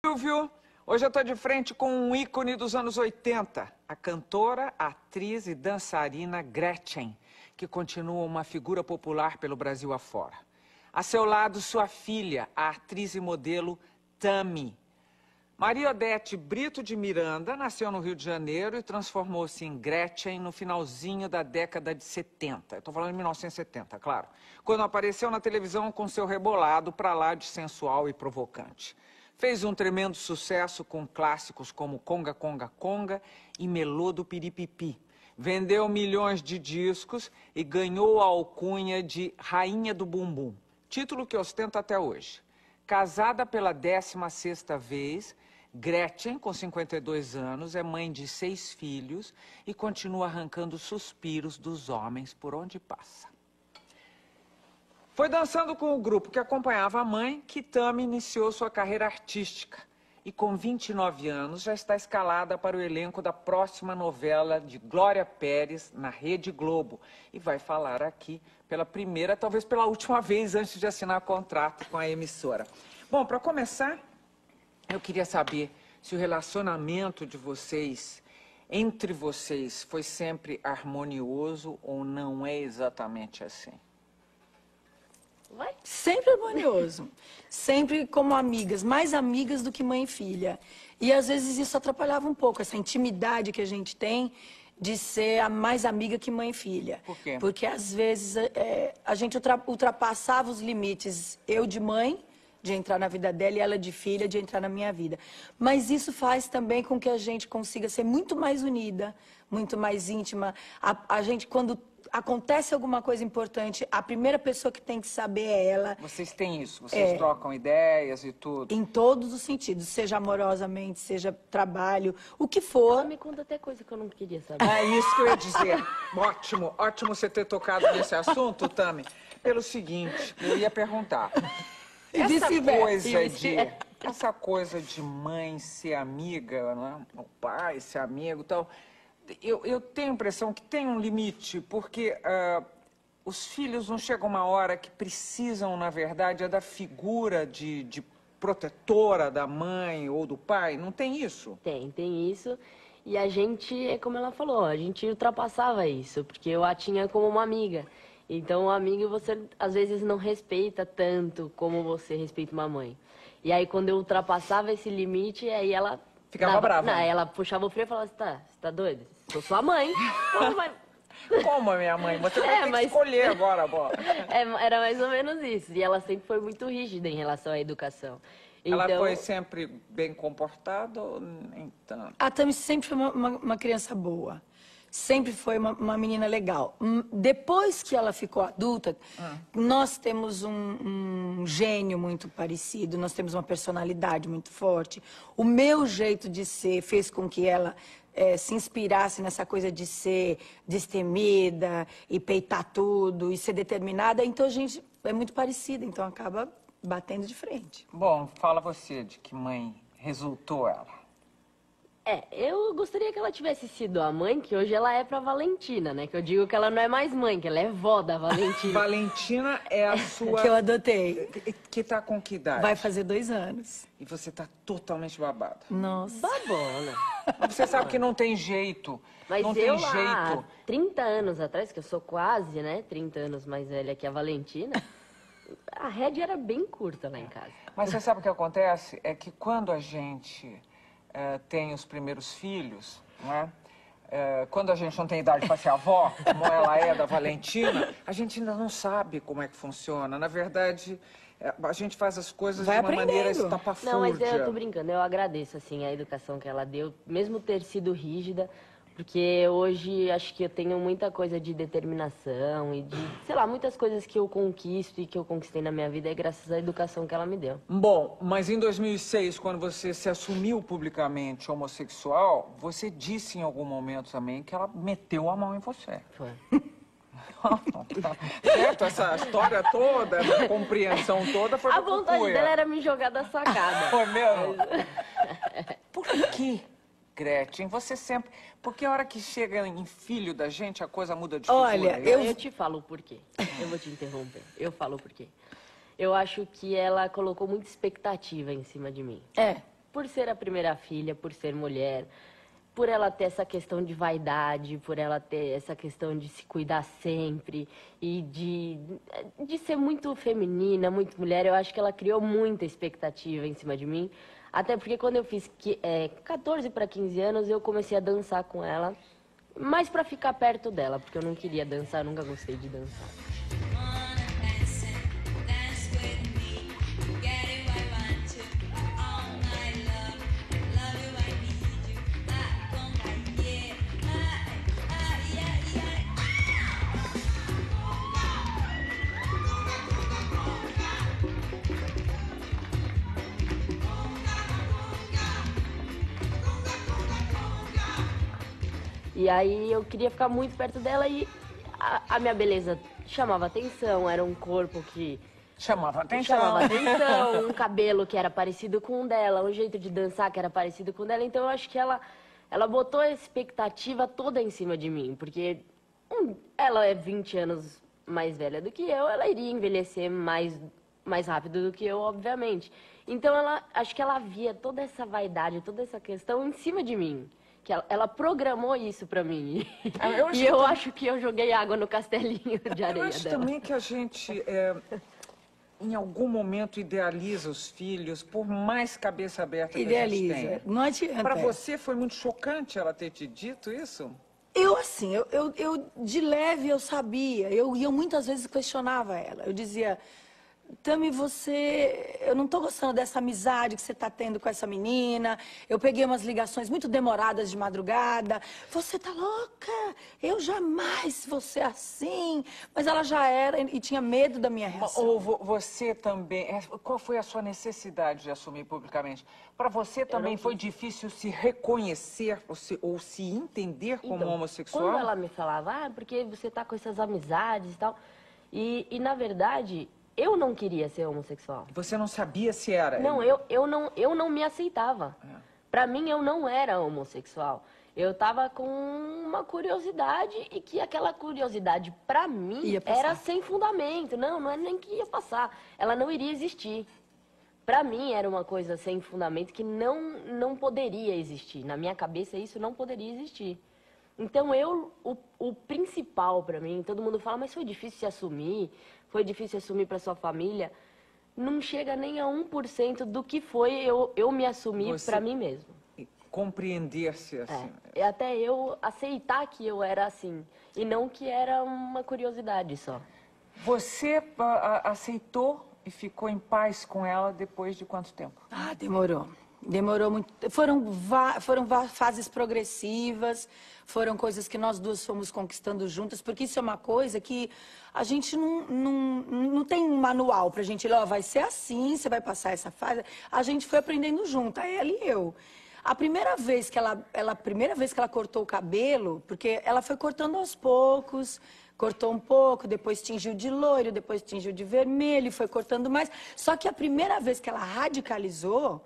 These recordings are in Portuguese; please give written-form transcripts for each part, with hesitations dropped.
Silvio, hoje eu estou de frente com um ícone dos anos 80, a cantora, atriz e dançarina Gretchen, que continua uma figura popular pelo Brasil afora. A seu lado, sua filha, a atriz e modelo Tami. Maria Odete Brito de Miranda nasceu no Rio de Janeiro e transformou-se em Gretchen no finalzinho da década de 70. Estou falando de 1970, claro. Quando apareceu na televisão com seu rebolado pra lá de sensual e provocante. Fez um tremendo sucesso com clássicos como Conga, Conga, Conga e Melô do Piripipi. Vendeu milhões de discos e ganhou a alcunha de Rainha do Bumbum, título que ostenta até hoje. Casada pela 16ª vez, Gretchen, com 52 anos, é mãe de 6 filhos e continua arrancando suspiros dos homens por onde passa. Foi dançando com o grupo que acompanhava a mãe que Tami iniciou sua carreira artística. E com 29 anos já está escalada para o elenco da próxima novela de Glória Pérez na Rede Globo. E vai falar aqui pela primeira, talvez pela última vez antes de assinar contrato com a emissora. Bom, para começar, eu queria saber se o relacionamento de vocês, entre vocês, foi sempre harmonioso ou não é exatamente assim? Sempre harmonioso, sempre como amigas, mais amigas do que mãe e filha. E às vezes isso atrapalhava um pouco, essa intimidade que a gente tem de ser a mais amiga que mãe e filha. Por quê? Porque às vezes a gente ultrapassava os limites, eu de mãe, de entrar na vida dela, e ela de filha, de entrar na minha vida. Mas isso faz também com que a gente consiga ser muito mais unida, muito mais íntima. A gente, quando acontece alguma coisa importante, a primeira pessoa que tem que saber é ela. Vocês têm isso? Vocês trocam ideias e tudo? Em todos os sentidos, seja amorosamente, seja trabalho, o que for. Ela me conta até coisa que eu não queria saber. É isso que eu ia dizer. Ótimo, ótimo você ter tocado nesse assunto, Tami. Pelo seguinte, eu ia perguntar. Essa coisa de mãe ser amiga, não é? O pai ser amigo e tal, eu tenho a impressão que tem um limite, porque os filhos não chegam uma hora que precisam, na verdade, da figura de protetora da mãe ou do pai, não tem isso? Tem isso. E a gente, é como ela falou, a gente ultrapassava isso, porque eu a tinha como uma amiga. Então, um amigo você, às vezes, não respeita tanto como você respeita uma mãe. E aí, quando eu ultrapassava esse limite, aí ela... Ficava brava. Não, ela puxava o freio e falava assim, você tá doido? Sou sua mãe. Como vai... Como a minha mãe? Você vai ter que escolher agora, bó. Era mais ou menos isso. E ela sempre foi muito rígida em relação à educação. Ela então... foi sempre bem comportada ou nem tanto? A Tami sempre foi uma criança boa. Sempre foi uma menina legal. Depois que ela ficou adulta, nós temos um gênio muito parecido, nós temos uma personalidade muito forte. O meu jeito de ser fez com que ela se inspirasse nessa coisa de ser destemida e peitar tudo e ser determinada. Então a gente é muito parecida, então acaba batendo de frente. Bom, fala você de que mãe resultou ela. Eu gostaria que ela tivesse sido a mãe, que hoje ela é pra Valentina, né? Que eu digo que ela não é mais mãe, que ela é vó da Valentina. Valentina é a sua... Que eu adotei. Que tá com que idade? Vai fazer 2 anos. E você tá totalmente babada. Nossa. Babona. Você sabe que não tem jeito. Mas não eu tem lá, jeito. 30 anos atrás, que eu sou quase, né, 30 anos mais velha que a Valentina, a rédea era bem curta lá em casa. Mas você sabe o que acontece? É que quando a gente tem os primeiros filhos, não é? Quando a gente não tem idade para ser avó, como ela é da Valentina, a gente ainda não sabe como é que funciona. Na verdade, a gente faz as coisas de uma maneira estapafúrdia. Não, mas eu tô brincando, eu agradeço, assim, a educação que ela deu, mesmo ter sido rígida, porque hoje acho que eu tenho muita coisa de determinação e de, sei lá, muitas coisas que eu conquisto e que eu conquistei na minha vida é graças à educação que ela me deu. Bom, mas em 2006, quando você se assumiu publicamente homossexual, você disse em algum momento também que ela meteu a mão em você. Foi. Certo? Essa história toda, essa compreensão toda foi a vontade dela era me jogar da sacada. Foi mesmo? Por quê? Gretchen, você sempre... Porque a hora que chega em filho da gente, a coisa muda de figura. Olha, eu te falo o porquê. Eu vou te interromper. Eu falo o porquê. Eu acho que ela colocou muita expectativa em cima de mim. por ser a primeira filha, por ser mulher, por ela ter essa questão de vaidade, por ela ter essa questão de se cuidar sempre e de ser muito feminina, muito mulher, eu acho que ela criou muita expectativa em cima de mim. Até porque quando eu fiz 14 para 15 anos, eu comecei a dançar com ela, mais para ficar perto dela, porque eu não queria dançar, eu nunca gostei de dançar. E aí eu queria ficar muito perto dela e a minha beleza chamava atenção, era um corpo que... Chamava atenção. Chamava atenção, um cabelo que era parecido com o dela, um jeito de dançar que era parecido com o dela. Então eu acho que ela botou a expectativa toda em cima de mim, porque ela é 20 anos mais velha do que eu, ela iria envelhecer mais rápido do que eu, obviamente. Então acho que ela via toda essa vaidade, toda essa questão em cima de mim. Que ela programou isso pra mim. Eu acho que eu joguei água no castelinho de areia dela. Eu acho também que a gente, em algum momento, idealiza os filhos, por mais cabeça aberta que a gente tenha. Não adianta. Para você foi muito chocante ela ter te dito isso? Eu, assim, eu de leve eu sabia. Eu muitas vezes questionava ela. Eu dizia... Tami, eu não tô gostando dessa amizade que você tá tendo com essa menina. Eu peguei umas ligações muito demoradas de madrugada. Você tá louca? Eu jamais vou ser assim. Mas ela já era e tinha medo da minha reação. Ou você também, qual foi a sua necessidade de assumir publicamente? Para você também foi difícil se reconhecer ou se entender como homossexual? Quando ela me falava, porque você tá com essas amizades e tal. E na verdade... Eu não queria ser homossexual. Você não sabia se era? Não, eu não me aceitava. Pra mim, eu não era homossexual. Eu tava com uma curiosidade e que aquela curiosidade, pra mim, era sem fundamento. Não é nem que ia passar. Ela não iria existir. Pra mim, era uma coisa sem fundamento que não poderia existir. Na minha cabeça, isso não poderia existir. Então, o principal pra mim, todo mundo fala, mas foi difícil se assumir, foi difícil assumir pra sua família. Não chega nem a 1% do que foi eu me assumir pra mim mesmo. Compreender-se assim. Até eu aceitar que eu era assim, e não que era uma curiosidade só. Você aceitou e ficou em paz com ela depois de quanto tempo? Ah, demorou. Demorou muito. Foram fases progressivas, foram coisas que nós duas fomos conquistando juntas, porque isso é uma coisa que a gente não tem um manual pra gente, vai ser assim, você vai passar essa fase. A gente foi aprendendo junto, ela e eu. A primeira vez que ela cortou o cabelo, porque ela foi cortando aos poucos, cortou um pouco, depois tingiu de loiro, depois tingiu de vermelho, foi cortando mais. Só que a primeira vez que ela radicalizou,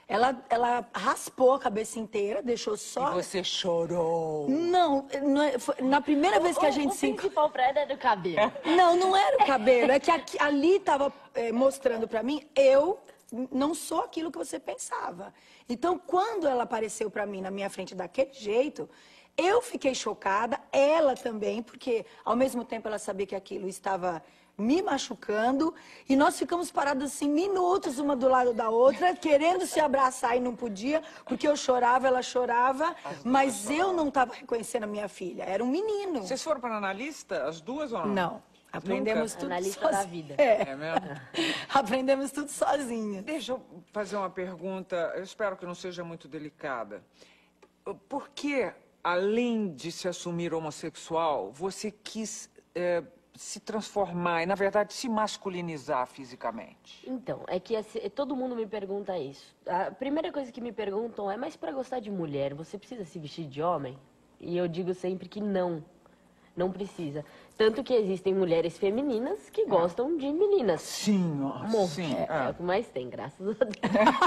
ela raspou a cabeça inteira, deixou só... E você chorou? Não, na primeira vez que a gente se... O principal pra ela era o cabelo. Não era o cabelo, é que ali estava mostrando pra mim, eu não sou aquilo que você pensava. Então, quando ela apareceu pra mim na minha frente daquele jeito, eu fiquei chocada, ela também, porque ao mesmo tempo ela sabia que aquilo estava me machucando, e nós ficamos parados assim, minutos, uma do lado da outra, querendo se abraçar e não podia, porque eu chorava, ela chorava, mas eu não estava reconhecendo a minha filha, era um menino. Vocês foram para analista, as duas ou não? Não, aprendemos tudo analista sozinha. da vida. É mesmo? Aprendemos tudo sozinha. Deixa eu fazer uma pergunta, eu espero que não seja muito delicada. Por que, além de se assumir homossexual, você quis... se transformar e, na verdade, se masculinizar fisicamente? Então, é que todo mundo me pergunta isso. A primeira coisa que me perguntam é, mas para gostar de mulher, você precisa se vestir de homem? E eu digo sempre que não precisa. Tanto que existem mulheres femininas que gostam de meninas. Sim, sim. É o que mais tem, graças a Deus.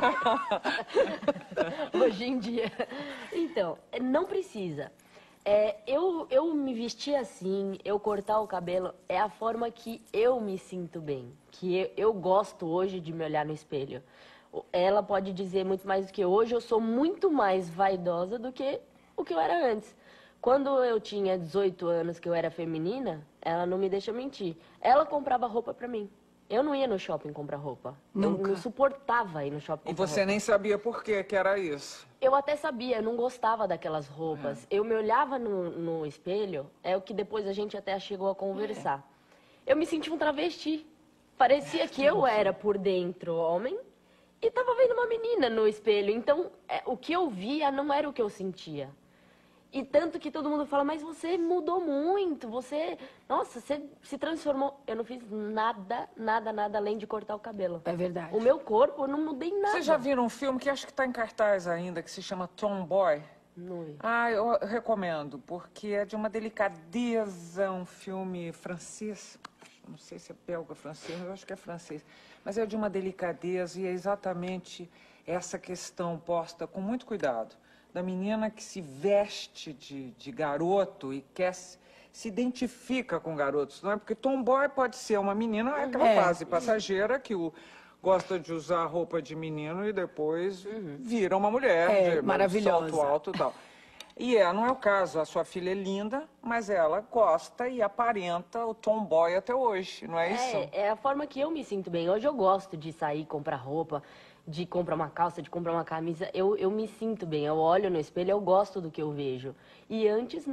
Hoje em dia. Então, não precisa. Eu me vestir assim, eu cortar o cabelo, é a forma que eu me sinto bem. Que eu gosto hoje de me olhar no espelho. ela pode dizer muito mais do que hoje, eu sou muito mais vaidosa do que o que eu era antes. Quando eu tinha 18 anos, que eu era feminina, ela não me deixa mentir. Ela comprava roupa pra mim. Eu não ia no shopping comprar roupa. Nunca. Eu não suportava ir no shopping E comprar você roupa. nem sabia por que era isso. Eu até sabia, eu não gostava daquelas roupas. Eu me olhava no espelho, é o que depois a gente até chegou a conversar. Eu me sentia um travesti. Parecia que eu era por dentro homem e tava vendo uma menina no espelho. Então, o que eu via não era o que eu sentia. E tanto que todo mundo fala, mas você mudou muito, nossa, você se transformou. Eu não fiz nada além de cortar o cabelo. É verdade. O meu corpo, eu não mudei nada. Vocês já viram um filme que acho que está em cartaz ainda, que se chama Tomboy? Não vi. Ah, eu recomendo, porque é de uma delicadeza, um filme francês. Não sei se é belga, francês, eu acho que é francês. Mas é de uma delicadeza e é exatamente essa questão posta com muito cuidado. Da menina que se veste de garoto e se identifica com garotos, não é? Porque tomboy pode ser uma menina, é aquela fase passageira que gosta de usar roupa de menino e depois vira uma mulher de maravilhosa. salto alto e tal. E não é o caso, a sua filha é linda, mas ela gosta e aparenta o tomboy até hoje, não é isso? É a forma que eu me sinto bem. Hoje eu gosto de sair, comprar roupa, de comprar uma calça, de comprar uma camisa. Eu me sinto bem, eu olho no espelho, eu gosto do que eu vejo. E antes,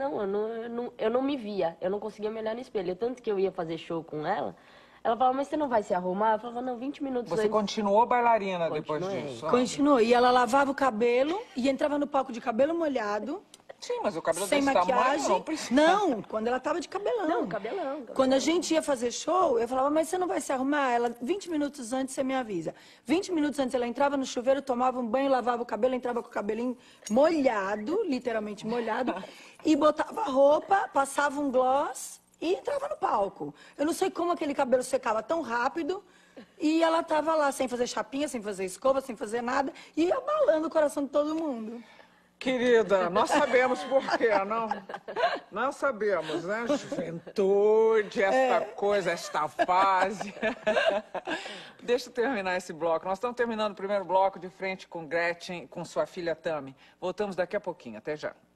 eu não me via, eu não conseguia me olhar no espelho. Tanto que eu ia fazer show com ela, ela falava, mas você não vai se arrumar? Eu falava, não, 20 minutos Você antes. continuou bailarina depois Continuei. disso? Continuou. E ela lavava o cabelo e entrava no palco de cabelo molhado. Sim, mas o cabelo Sem desse maquiagem. tamanho não precisa. Não, quando ela tava de cabelão. Não, cabelão. Quando a gente ia fazer show, eu falava, mas você não vai se arrumar? Ela, 20 minutos antes você me avisa. 20 minutos antes ela entrava no chuveiro, tomava um banho, lavava o cabelo, entrava com o cabelinho molhado, literalmente molhado, e botava a roupa, passava um gloss e entrava no palco. Eu não sei como aquele cabelo secava tão rápido. E ela tava lá sem fazer chapinha, sem fazer escova, sem fazer nada, e abalando o coração de todo mundo. Querida, nós sabemos por quê, não? Nós sabemos, né? Juventude, esta coisa, esta fase. Deixa eu terminar esse bloco. Nós estamos terminando o primeiro bloco de frente com Gretchen, com sua filha Tami. Voltamos daqui a pouquinho. Até já.